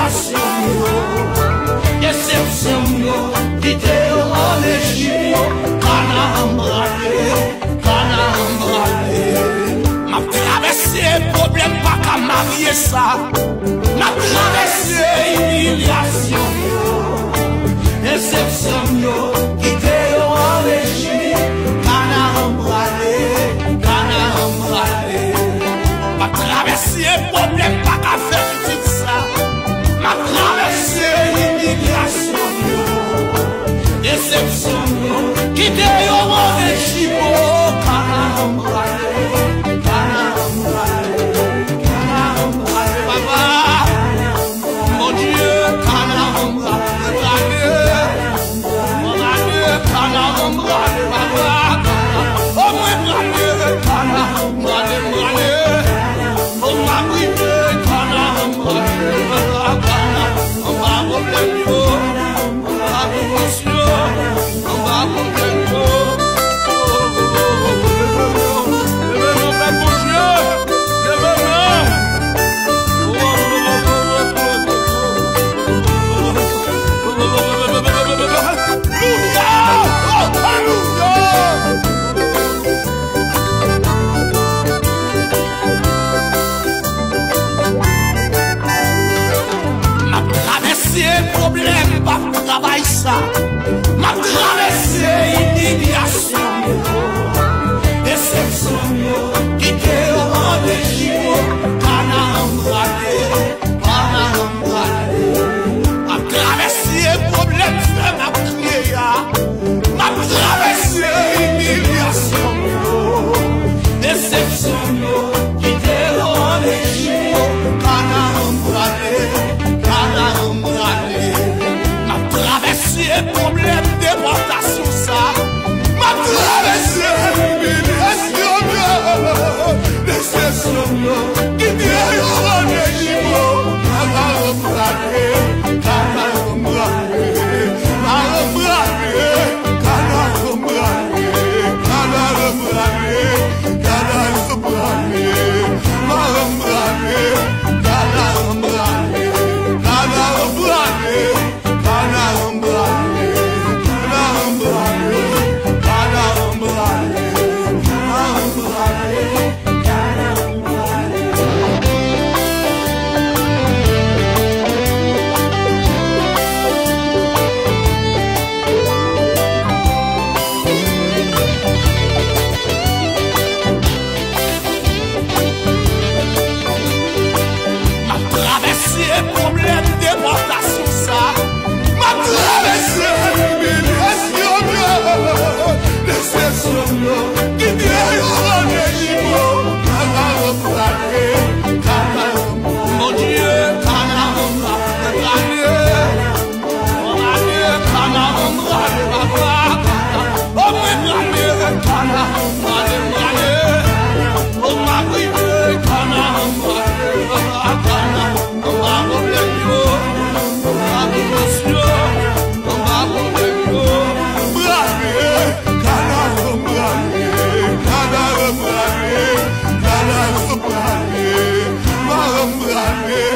imigrasyon yo, decepsyon yo, kite yo an Ejip yo, kana ambrale, kana ambrale. Ma travesse problem pa ka marye sa, ma travesse imigrasyon yo, decepsyon yo, kite yo an Ejip, kana ambrale, kana ambrale. Ma travesse problem pa ka fe petit sa, ma travesse imigrasyon yo, decepsyon yo, kite yo an Ejip, kana ambrale, kana ambrale, kana ambrale, papa, mon Dieu, kana ambrale, mon Dieu, kana ambrale, papa, oh mon Dieu, kana ambrale, oh ma bride, kana ambrale, kana ambrale, problème pas travail ça, ma traversé imigrasyon yo, déception yo, quitte en Ejip, kana ambrale, kana ambrale. Ma traversé problème fait ma prière, ma traversé imigrasyon yo, déception yo, quitte en Ejip, kana ambrale, kana ambrale. Problème déportation ça, ma traversée humiliation, déception, qui vient en Ejip, kana ambrale, kana ambrale, kana ambrale, kana ambrale, kana ambrale, kana ambrale, kana ambrale, kana ambrale, kana ambrale. Problème déportation ça, ma traversée humiliation, déception, qui vient en Ejip, kana ambrale, kana ambrale, mon Dieu, kana ambrale, mon Dieu, kana ambrale, papa, oh mon Dieu, kana ambrale, oh ma bride, kana ambrale, kana Marambrale,